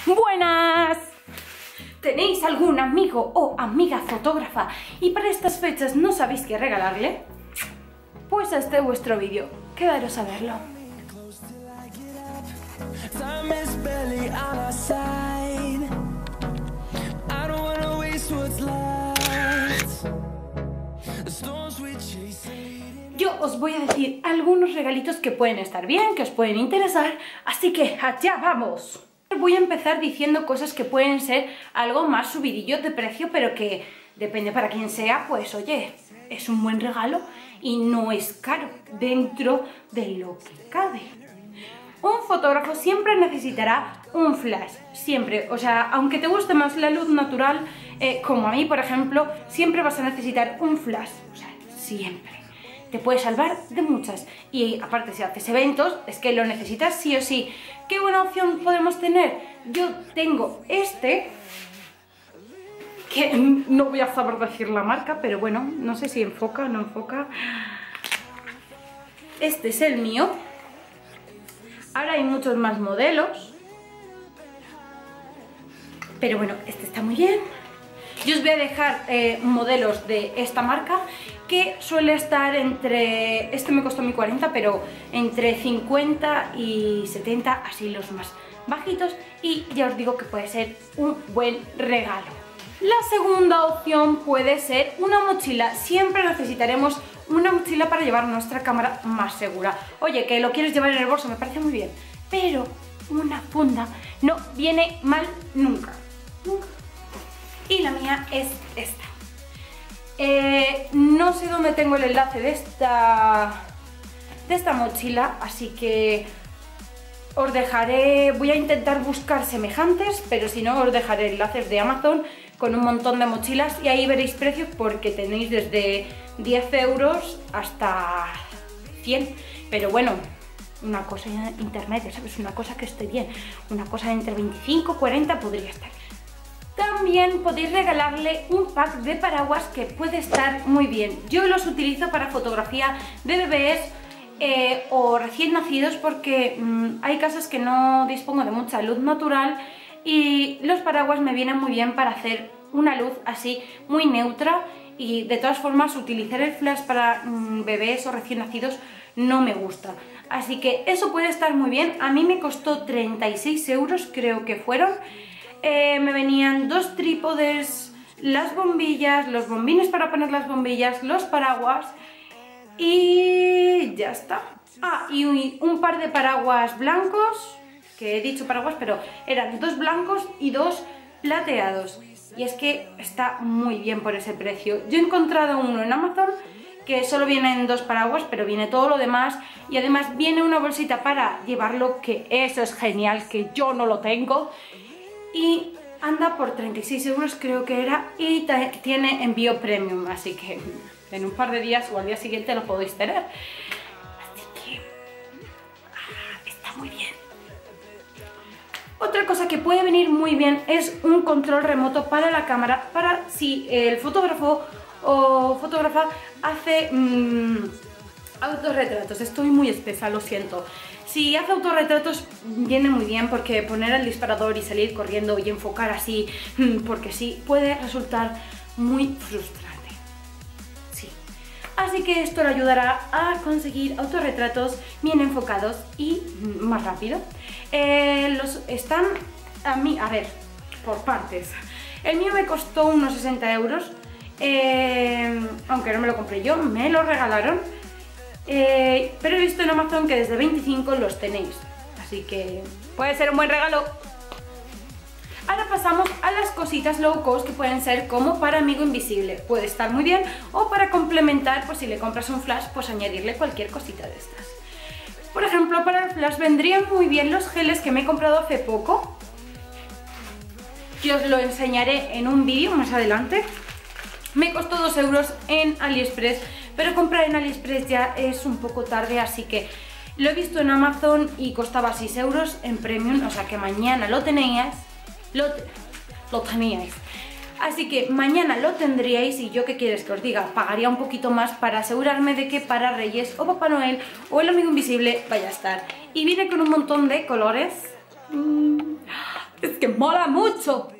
¡Buenas! ¿Tenéis algún amigo o amiga fotógrafa y para estas fechas no sabéis qué regalarle? Pues este es vuestro vídeo, quedaros a verlo. Yo os voy a decir algunos regalitos que pueden estar bien, que os pueden interesar, así que allá vamos. Voy a empezar diciendo cosas que pueden ser algo más subidillo de precio, pero que depende para quién sea, pues oye, es un buen regalo y no es caro dentro de lo que cabe. Un fotógrafo siempre necesitará un flash, siempre, o sea, aunque te guste más la luz natural, como a mí por ejemplo, siempre vas a necesitar un flash, o sea, siempre. Te puede salvar de muchas y aparte si haces eventos es que lo necesitas sí o sí. ¿Qué buena opción podemos tener? Yo tengo este, que no voy a saber decir la marca, pero bueno, no sé si enfoca o no enfoca. Este es el mío. Ahora hay muchos más modelos, pero bueno, este está muy bien. Yo os voy a dejar modelos de esta marca que suele estar entre, este me costó 40, pero entre 50 y 70, así los más bajitos, y ya os digo que puede ser un buen regalo. La segunda opción puede ser una mochila. Siempre necesitaremos una mochila para llevar nuestra cámara más segura. Oye, que lo quieres llevar en el bolso, me parece muy bien, pero una funda no viene mal nunca. Nunca. Y la mía es esta. No sé dónde tengo el enlace de esta mochila, así que os dejaré, voy a intentar buscar semejantes, pero si no os dejaré enlaces de Amazon con un montón de mochilas y ahí veréis precios porque tenéis desde 10 euros hasta 100, pero bueno, una cosa intermedia, ¿sabes? Una cosa que esté bien, una cosa entre 25 y 40 podría estar bien. También podéis regalarle un pack de paraguas que puede estar muy bien. Yo los utilizo para fotografía de bebés o recién nacidos porque hay casos que no dispongo de mucha luz natural y los paraguas me vienen muy bien para hacer una luz así muy neutra, y de todas formas utilizar el flash para bebés o recién nacidos no me gusta. Así que eso puede estar muy bien. A mí me costó 36 euros creo que fueron. Me venían dos trípodes, las bombillas, los bombines para poner las bombillas, los paraguas y ya está. Ah, y un par de paraguas blancos, que he dicho paraguas, pero eran dos blancos y dos plateados. Y es que está muy bien por ese precio. Yo he encontrado uno en Amazon que solo vienen dos paraguas, pero viene todo lo demás y además viene una bolsita para llevarlo, que eso es genial, que yo no lo tengo. Y anda por 36 euros creo que era, y tiene envío premium, así que en un par de días o al día siguiente lo podéis tener. Así que está muy bien. Otra cosa que puede venir muy bien es un control remoto para la cámara, para si el fotógrafo o fotógrafa hace autorretratos. Estoy muy espesa, lo siento. Si hace autorretratos viene muy bien porque poner el disparador y salir corriendo y enfocar así, porque sí, puede resultar muy frustrante. Sí. Así que esto le ayudará a conseguir autorretratos bien enfocados y más rápido. Los están a mí, a ver, por partes. El mío me costó unos 60 euros, aunque no me lo compré yo, me lo regalaron. Pero he visto en Amazon que desde 25 los tenéis, así que puede ser un buen regalo. Ahora pasamos a las cositas low cost que pueden ser como para amigo invisible. Puede estar muy bien, o para complementar, pues si le compras un flash, pues añadirle cualquier cosita de estas. Por ejemplo, para el flash vendrían muy bien los geles que me he comprado hace poco, que os lo enseñaré en un vídeo más adelante. Me costó 2 euros en AliExpress, pero comprar en AliExpress ya es un poco tarde, así que lo he visto en Amazon y costaba 6 euros en Premium, o sea que mañana lo teníais, lo teníais. Así que mañana lo tendríais y yo, ¿qué quieres que os diga? Pagaría un poquito más para asegurarme de que para Reyes o Papá Noel o el amigo invisible vaya a estar. Y viene con un montón de colores. Es que mola mucho.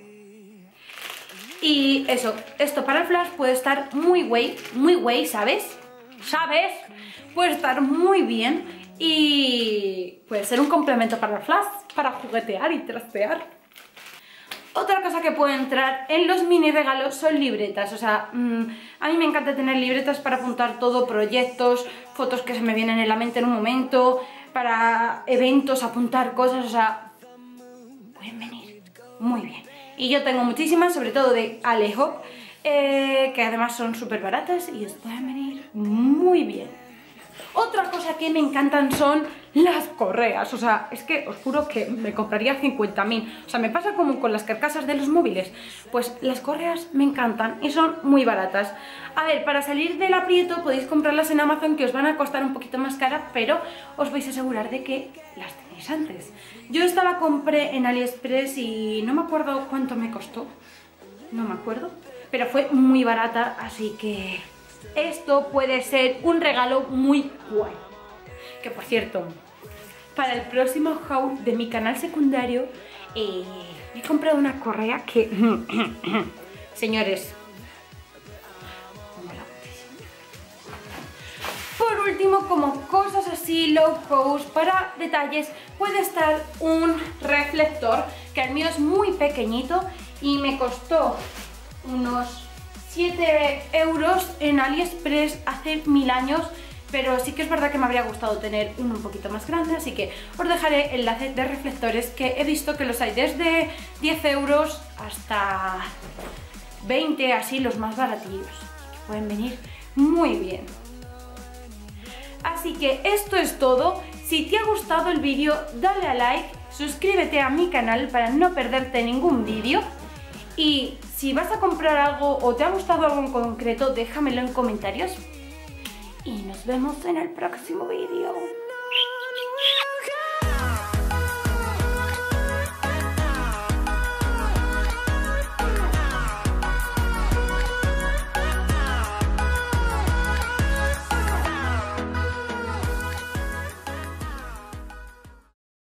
Y eso, esto para el flash puede estar muy guay, ¿sabes? ¿Sabes? Puede estar muy bien y puede ser un complemento para el flash, para juguetear y trastear. Otra cosa que puede entrar en los mini regalos son libretas, o sea, a mí me encanta tener libretas para apuntar todo, proyectos, fotos que se me vienen en la mente en un momento, para eventos, apuntar cosas, o sea, pueden venir muy bien. Y yo tengo muchísimas, sobre todo de Alejo, que además son súper baratas y os pueden venir muy bien. Otra cosa que me encantan son las correas, o sea, es que os juro que me compraría 50.000, o sea, me pasa como con las carcasas de los móviles, pues las correas me encantan y son muy baratas. A ver, para salir del aprieto podéis comprarlas en Amazon, que os van a costar un poquito más cara, pero os vais a asegurar de que las tenéis antes. Yo esta la compré en AliExpress y no me acuerdo cuánto me costó, no me acuerdo, pero fue muy barata, así que esto puede ser un regalo muy guay. Que por cierto, para el próximo haul de mi canal secundario he comprado una correa que señores, mola muchísimo. Por último, como cosas así low cost, para detalles, puede estar un reflector, que el mío es muy pequeñito y me costó unos 7 euros en AliExpress hace 1000 años, pero sí que es verdad que me habría gustado tener uno un poquito más grande, así que os dejaré enlaces de reflectores, que he visto que los hay desde 10 euros hasta 20, así los más baratillos, que pueden venir muy bien. Así que esto es todo. Si te ha gustado el vídeo, dale a like, suscríbete a mi canal para no perderte ningún vídeo. Y si vas a comprar algo o te ha gustado algo en concreto, déjamelo en comentarios. Y nos vemos en el próximo vídeo.